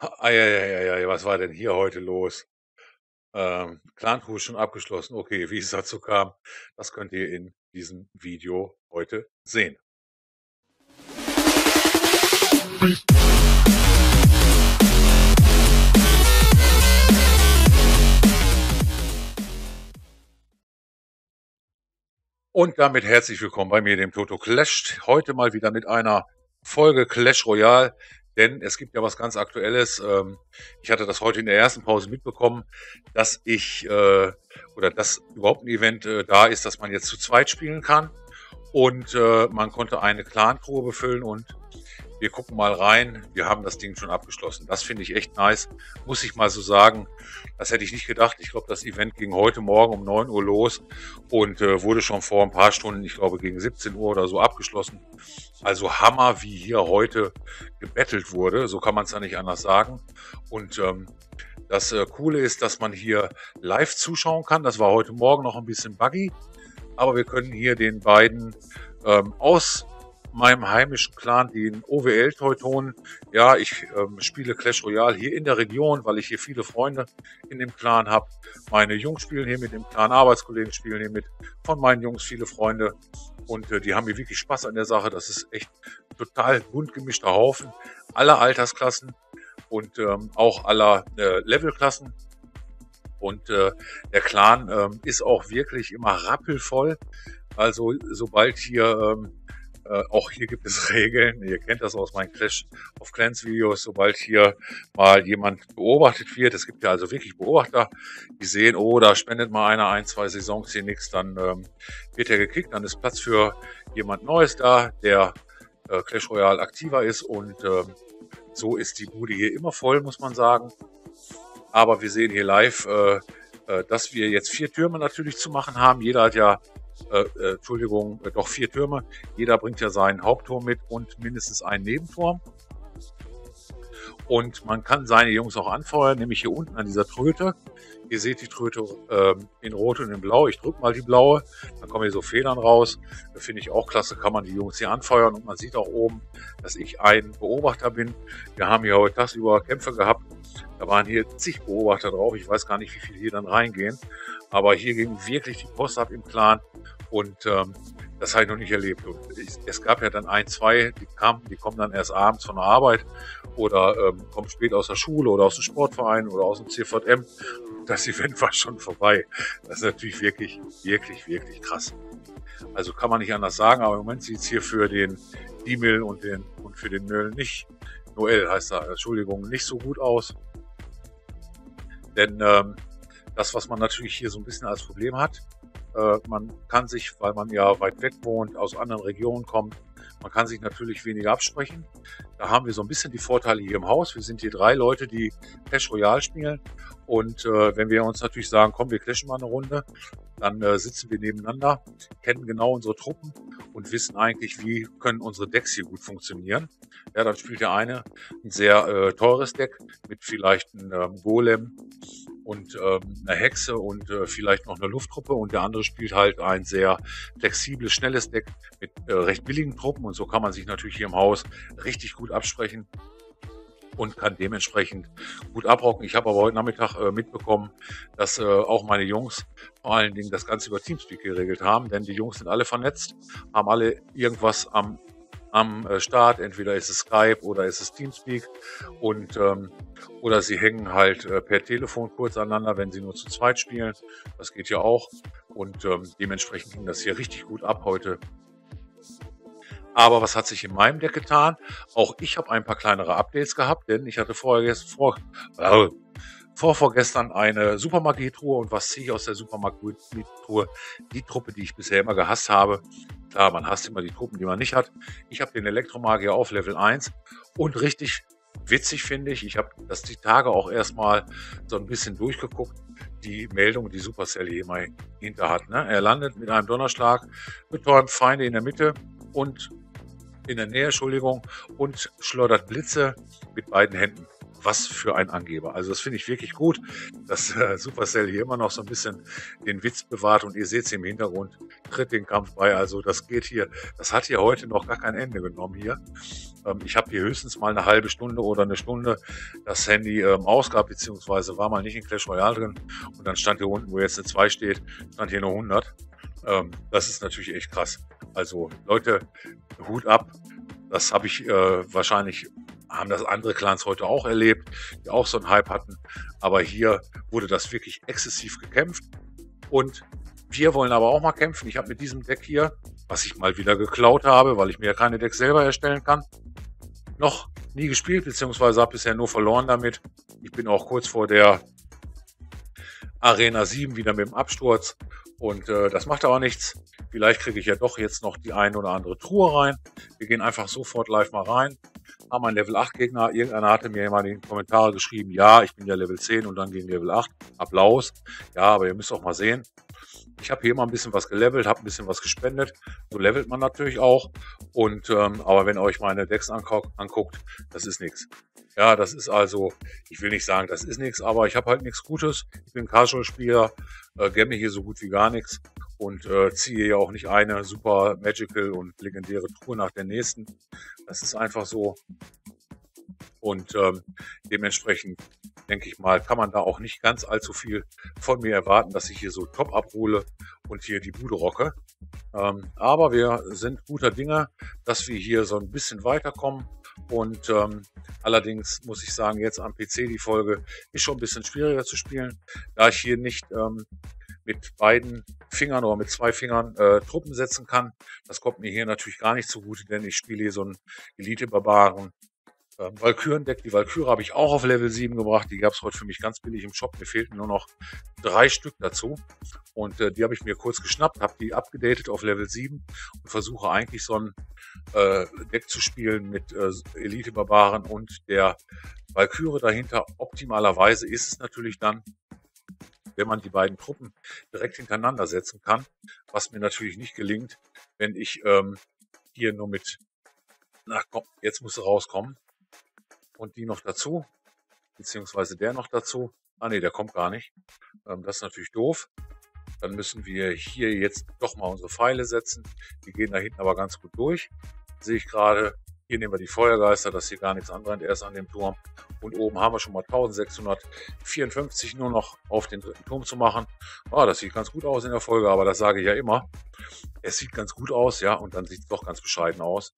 Ei, was war denn hier heute los? Clan-Crew ist schon abgeschlossen. Okay, wie es dazu kam, das könnt ihr in diesem Video heute sehen. Und damit herzlich willkommen bei mir, dem Toto Clash. Heute mal wieder mit einer Folge Clash Royale, denn es gibt ja was ganz Aktuelles. Ich hatte das heute in der ersten Pause mitbekommen, dass dass überhaupt ein Event da ist, dass man jetzt zu zweit spielen kann. Und man konnte eine Clan-Crew befüllen und wir gucken mal rein. Wir haben das Ding schon abgeschlossen. Das finde ich echt nice, muss ich mal so sagen. Das hätte ich nicht gedacht. Ich glaube, das Event ging heute Morgen um 9 Uhr los und wurde schon vor ein paar Stunden, ich glaube gegen 17 Uhr oder so abgeschlossen. Also Hammer, wie hier heute gebettelt wurde. So kann man es ja nicht anders sagen. Und das Coole ist, dass man hier live zuschauen kann. Das war heute Morgen noch ein bisschen buggy. Aber wir können hier den beiden aus meinem heimischen Clan, den OWL-Teutonen. Ja, ich spiele Clash Royale hier in der Region, weil ich hier viele Freunde in dem Clan habe. Meine Jungs spielen hier mit dem Clan, Arbeitskollegen spielen hier mit. Von meinen Jungs viele Freunde. Und die haben hier wirklich Spaß an der Sache. Das ist echt total bunt gemischter Haufen. Aller Altersklassen und auch aller Levelklassen. Und der Clan ist auch wirklich immer rappelvoll. Also sobald hier auch hier gibt es Regeln. Ihr kennt das aus meinen Clash of Clans Videos. Sobald hier mal jemand beobachtet wird, es gibt ja also wirklich Beobachter, die sehen, oh, da spendet mal einer 1, 2 Saisons hier nichts, dann wird er gekickt, dann ist Platz für jemand Neues da, der Clash Royale aktiver ist und so ist die Bude hier immer voll, muss man sagen. Aber wir sehen hier live, dass wir jetzt 4 Türme natürlich zu machen haben. Jeder hat ja doch 4 Türme. Jeder bringt ja seinen Hauptturm mit und mindestens einen Nebenturm. Und man kann seine Jungs auch anfeuern, nämlich hier unten an dieser Tröte. Ihr seht die Tröte in Rot und in Blau. Ich drücke mal die blaue, dann kommen hier so Federn raus. Das finde ich auch klasse, kann man die Jungs hier anfeuern. Und man sieht auch oben, dass ich ein Beobachter bin. Wir haben hier heute tagsüber Kämpfe gehabt. Da waren hier zig Beobachter drauf. Ich weiß gar nicht, wie viele hier dann reingehen. Aber hier ging wirklich die Post ab im Clan. Und das habe ich noch nicht erlebt. Und es gab ja dann 1, 2, die kommen dann erst abends von der Arbeit oder kommen spät aus der Schule oder aus dem Sportverein oder aus dem CVM. Das Event war schon vorbei. Das ist natürlich wirklich krass. Also kann man nicht anders sagen, aber im Moment sieht es hier für den Dimil und für den Noel heißt er, Entschuldigung, nicht so gut aus. Denn das, was man natürlich hier so ein bisschen als Problem hat, man kann sich, weil man ja weit weg wohnt, aus anderen Regionen kommt, man kann sich natürlich weniger absprechen. Da haben wir so ein bisschen die Vorteile hier im Haus. Wir sind hier 3 Leute, die Clash Royale spielen. Und wenn wir uns natürlich sagen, komm, wir clashen mal eine Runde, dann sitzen wir nebeneinander, kennen genau unsere Truppen und wissen eigentlich, wie können unsere Decks hier gut funktionieren. Ja, dann spielt der eine ein sehr teures Deck mit vielleicht einem Golem und einer Hexe und vielleicht noch eine Lufttruppe und der andere spielt halt ein sehr flexibles, schnelles Deck mit recht billigen Truppen und so kann man sich natürlich hier im Haus richtig gut absprechen und kann dementsprechend gut abrocken. Ich habe aber heute Nachmittag mitbekommen, dass auch meine Jungs vor allen Dingen das Ganze über Teamspeak geregelt haben, denn die Jungs sind alle vernetzt, haben alle irgendwas am Start, entweder ist es Skype oder ist es Teamspeak und oder sie hängen halt per Telefon kurz aneinander, wenn sie nur zu zweit spielen. Das geht ja auch und dementsprechend ging das hier richtig gut ab heute. Aber was hat sich in meinem Deck getan? Auch ich habe ein paar kleinere Updates gehabt, denn ich hatte vorgestern eine Supermagie-Truhe und was ziehe ich aus der Supermagie-Truhe? Die Truppe, die ich bisher immer gehasst habe. Klar, man hasst immer die Truppen, die man nicht hat. Ich habe den Elektromagier auf Level 1 und richtig witzig finde ich. Ich habe das die Tage auch erstmal so ein bisschen durchgeguckt. Die Meldung, die Supercell hier mal hinter hat. Ne? Er landet mit einem Donnerschlag, betäubt Feinde in der Mitte und in der Nähe, Entschuldigung, und schleudert Blitze mit beiden Händen. was für ein Angeber. Also das finde ich wirklich gut, dass Supercell hier immer noch so ein bisschen den Witz bewahrt und ihr seht es im Hintergrund, tritt den Kampf bei. Also das geht hier, das hat hier heute noch gar kein Ende genommen hier. Ich habe hier höchstens mal eine halbe Stunde oder eine Stunde das Handy ausgehabt, beziehungsweise war mal nicht in Clash Royale drin und dann stand hier unten, wo jetzt eine 2 steht, stand hier eine 100. Das ist natürlich echt krass. Also Leute, Hut ab. Das habe ich wahrscheinlich, haben das andere Clans heute auch erlebt, die auch so einen Hype hatten. Aber hier wurde das wirklich exzessiv gekämpft. Und wir wollen aber auch mal kämpfen. Ich habe mit diesem Deck hier, was ich mal wieder geklaut habe, weil ich mir ja keine Decks selber erstellen kann, noch nie gespielt, beziehungsweise habe bisher nur verloren damit. Ich bin auch kurz vor der Arena 7 wieder mit dem Absturz. Und das macht aber nichts. Vielleicht kriege ich ja doch jetzt noch die ein oder andere Truhe rein. Wir gehen einfach sofort live mal rein. Haben einen Level 8 Gegner. Irgendeiner hatte mir mal in die Kommentare geschrieben, ja, ich bin ja Level 10 und dann gegen Level 8. Applaus. Ja, aber ihr müsst auch mal sehen. Ich habe hier immer ein bisschen was gelevelt, habe ein bisschen was gespendet. So levelt man natürlich auch. Und aber wenn ihr euch meine Decks anguckt, das ist nichts. Ja, das ist also, ich will nicht sagen, das ist nichts, aber ich habe halt nichts Gutes. Ich bin Casual-Spieler, gemme hier so gut wie gar nichts und ziehe ja auch nicht eine super Magical und legendäre Truhe nach der nächsten. Das ist einfach so. Und dementsprechend, denke ich mal, kann man da auch nicht ganz allzu viel von mir erwarten, dass ich hier so top abhole und hier die Bude rocke. Aber wir sind guter Dinge, dass wir hier so ein bisschen weiterkommen. Und allerdings muss ich sagen, jetzt am PC die Folge ist schon ein bisschen schwieriger zu spielen, da ich hier nicht mit beiden Fingern oder mit 2 Fingern Truppen setzen kann. Das kommt mir hier natürlich gar nicht zugute, denn ich spiele hier so einen Elite-Barbaren. Valkyren-Deck, die Valkyrie habe ich auch auf Level 7 gebracht. Die gab es heute für mich ganz billig im Shop. Mir fehlten nur noch 3 Stück dazu. Und die habe ich mir kurz geschnappt, habe die abgedatet auf Level 7 und versuche eigentlich so ein Deck zu spielen mit Elite-Barbaren und der Valkyrie dahinter. Optimalerweise ist es natürlich dann, wenn man die beiden Truppen direkt hintereinander setzen kann, was mir natürlich nicht gelingt, wenn ich hier nur mit, na komm, jetzt muss sie rauskommen, und die noch dazu, beziehungsweise der noch dazu. Ah ne, der kommt gar nicht. Das ist natürlich doof. Dann müssen wir hier jetzt doch mal unsere Pfeile setzen. Die gehen da hinten aber ganz gut durch. Sehe ich gerade. Hier nehmen wir die Feuergeister, dass hier gar nichts anbrennt erst an dem Turm. Und oben haben wir schon mal 1654 nur noch auf den dritten Turm zu machen. Ah, das sieht ganz gut aus in der Folge, aber das sage ich ja immer. Es sieht ganz gut aus, ja, und dann sieht es doch ganz bescheiden aus.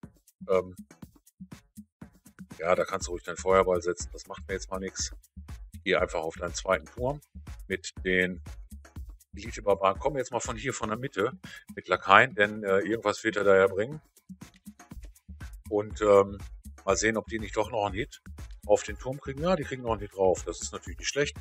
Ja, da kannst du ruhig deinen Feuerball setzen. Das macht mir jetzt mal nichts. Ich gehe einfach auf deinen zweiten Turm mit den Elite-Barbaren. Kommen jetzt mal von hier, von der Mitte, mit Lakaien, denn irgendwas wird er da ja bringen. Und mal sehen, ob die nicht doch noch einen Hit auf den Turm kriegen. Ja, die kriegen noch einen Hit drauf. Das ist natürlich nicht schlecht.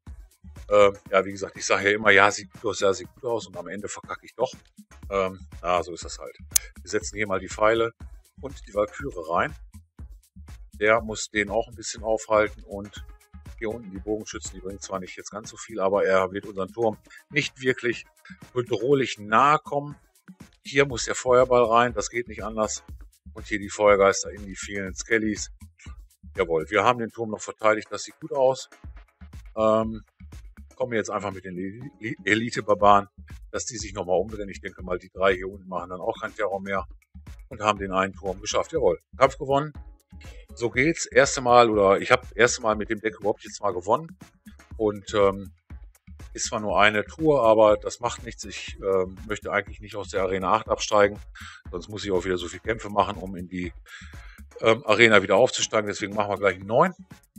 Ja, wie gesagt, ich sage ja immer, ja, sieht gut aus, ja, sieht gut aus. Und am Ende verkacke ich doch. Ja, so ist das halt. Wir setzen hier mal die Pfeile und die Valkyrie rein. Der muss den auch ein bisschen aufhalten und hier unten die Bogenschützen, die bringen zwar nicht jetzt ganz so viel, aber er wird unseren Turm nicht wirklich bedrohlich nahe kommen. Hier muss der Feuerball rein, das geht nicht anders. Und hier die Feuergeister in die vielen Skellys. Jawohl, wir haben den Turm noch verteidigt, das sieht gut aus. Kommen wir jetzt einfach mit den Elite-Barbaren, dass die sich nochmal umdrehen. Ich denke mal, die 3 hier unten machen dann auch keinen Terror mehr und haben den einen Turm geschafft. Jawohl, Kampf gewonnen. So geht's. Erste Mal, oder ich habe erste Mal mit dem Deck überhaupt jetzt mal gewonnen. Und ist zwar nur eine Truhe, aber das macht nichts. Ich möchte eigentlich nicht aus der Arena 8 absteigen. Sonst muss ich auch wieder so viel Kämpfe machen, um in die Arena wieder aufzusteigen. Deswegen machen wir gleich einen 9.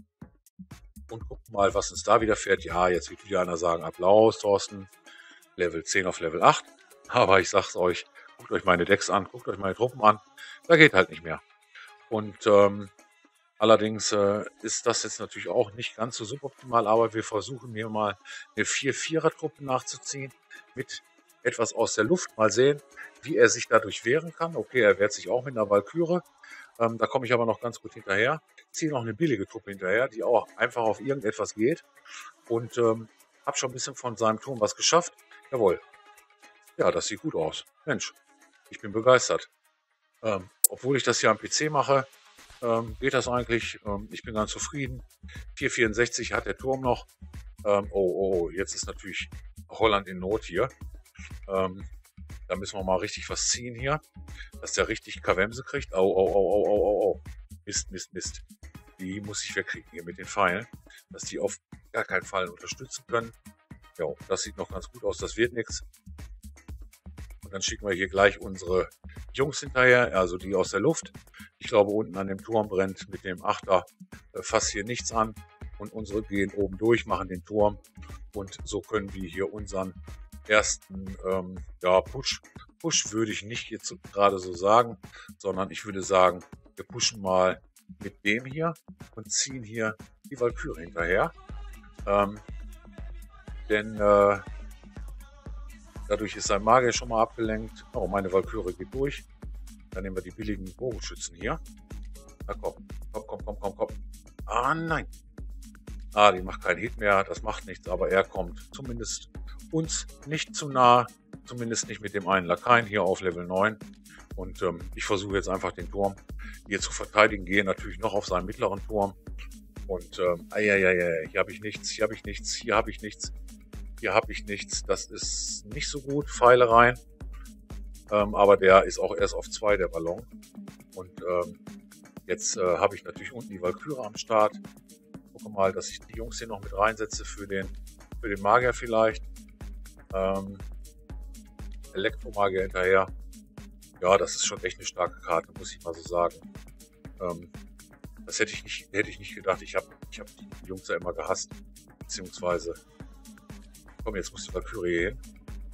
Und gucken mal, was uns da widerfährt. Ja, jetzt wird wieder einer sagen, Applaus, Thorsten. Level 10 auf Level 8. Aber ich sag's euch, guckt euch meine Decks an, guckt euch meine Truppen an. Da geht halt nicht mehr. Und allerdings ist das jetzt natürlich auch nicht ganz so suboptimal, aber wir versuchen hier mal eine 4-4er-Truppe nachzuziehen mit etwas aus der Luft. Mal sehen, wie er sich dadurch wehren kann. Okay, er wehrt sich auch mit einer Valkyrie. Da komme ich aber noch ganz gut hinterher. Ziehe noch eine billige Truppe hinterher, die auch einfach auf irgendetwas geht. Und habe schon ein bisschen von seinem Turm was geschafft. Jawohl. Ja, das sieht gut aus. Mensch, ich bin begeistert. Obwohl ich das hier am PC mache, geht das eigentlich. Ich bin ganz zufrieden. 4,64 hat der Turm noch. Jetzt ist natürlich Holland in Not hier. Da müssen wir mal richtig was ziehen hier, dass der richtig Kavemse kriegt. Au. Mist. Die muss ich wegkriegen hier mit den Pfeilen, dass die auf gar keinen Fall unterstützen können. Ja, das sieht noch ganz gut aus, das wird nichts. Und dann schicken wir hier gleich unsere Jungs hinterher, also die aus der Luft. Ich glaube, unten an dem Turm brennt mit dem Achter fast hier nichts an. Und unsere gehen oben durch, machen den Turm. Und so können wir hier unseren ersten Push würde ich nicht jetzt gerade so sagen, sondern ich würde sagen, wir pushen mal mit dem hier und ziehen hier die Walküre hinterher. Denn dadurch ist sein Magier schon mal abgelenkt. Oh, meine Walküre geht durch. Dann nehmen wir die billigen Bogenschützen hier. Na komm. Ah, nein. Ah, die macht keinen Hit mehr. Das macht nichts, aber er kommt zumindest uns nicht zu nah. Zumindest nicht mit dem einen Lakaien hier auf Level 9. Und ich versuche jetzt einfach den Turm hier zu verteidigen. Gehe natürlich noch auf seinen mittleren Turm. Und hier habe ich nichts, hier habe ich nichts. Das ist nicht so gut. Pfeile rein. Aber der ist auch erst auf 2, der Ballon. Und jetzt habe ich natürlich unten die Walküre am Start. Gucke mal, dass ich die Jungs hier noch mit reinsetze für den Magier vielleicht. Elektromagier hinterher. Ja, das ist schon echt eine starke Karte, muss ich mal so sagen. Das hätte ich nicht gedacht. Ich hab die Jungs ja immer gehasst. Beziehungsweise, komm, jetzt muss die Valkyrie hier hin.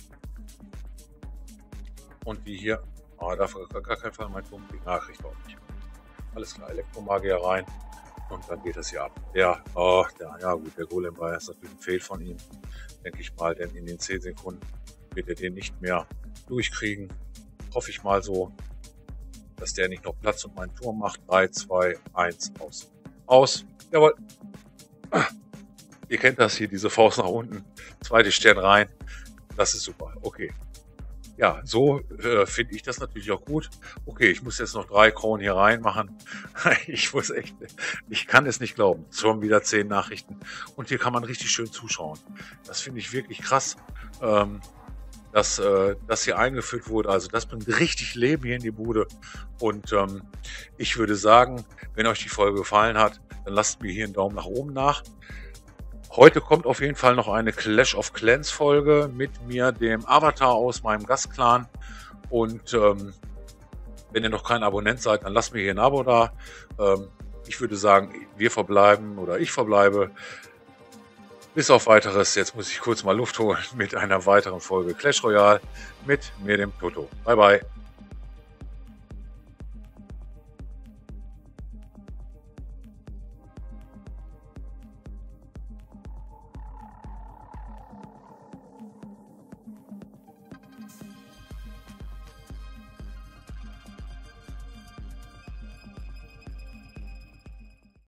Und die hier, darf gar keinen Fall mein Turm kriegen. Kriegt er auch nicht. Alles klar, Elektromagier rein. Und dann geht das hier ab. Ja gut, der Golem war jetzt natürlich ein Fehl von ihm. Denke ich mal, denn in den 10 Sekunden wird er den nicht mehr durchkriegen. Hoffe ich mal so, dass der nicht noch Platz und meinen Turm macht. 3, 2, 1, aus. Aus. Jawohl. Ihr kennt das hier, diese Faust nach unten. 2. Stern rein. Das ist super. Okay. Ja, so finde ich das natürlich auch gut. Okay, ich muss jetzt noch 3 Kronen hier reinmachen. Ich kann es nicht glauben. Schon wieder 10 Nachrichten. Und hier kann man richtig schön zuschauen. Das finde ich wirklich krass, dass das hier eingeführt wurde. Also das bringt richtig Leben hier in die Bude. Und ich würde sagen, wenn euch die Folge gefallen hat, dann lasst mir hier einen Daumen nach oben nach. Heute kommt auf jeden Fall noch eine Clash of Clans Folge mit mir, dem Avatar aus meinem Gastclan. Und wenn ihr noch kein Abonnent seid, dann lasst mir hier ein Abo da. Ich würde sagen, ich verbleibe. Bis auf Weiteres. Jetzt muss ich kurz mal Luft holen mit einer weiteren Folge Clash Royale mit mir, dem Toto. Bye bye.